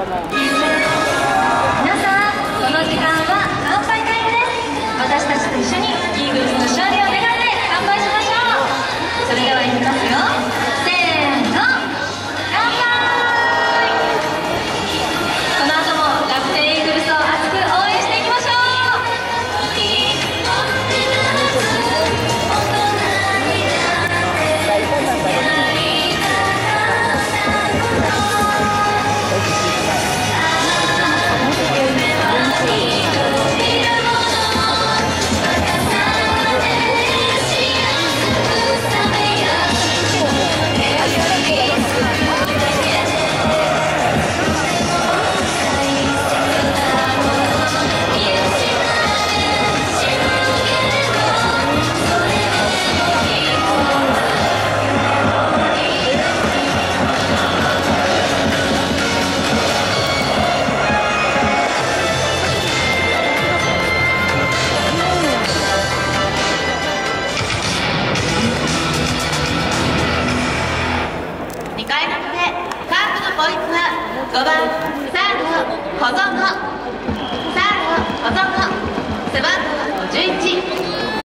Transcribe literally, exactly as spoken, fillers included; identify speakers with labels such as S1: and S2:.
S1: 皆さん、この時間は乾杯タイムです。私たちと一緒にイーグルスの勝利を願って乾杯しましょう。それではいきますよ。せーの、乾杯。この後も楽天イーグルスを熱く応援していきましょう。にかいの表、カープのポイントはごばん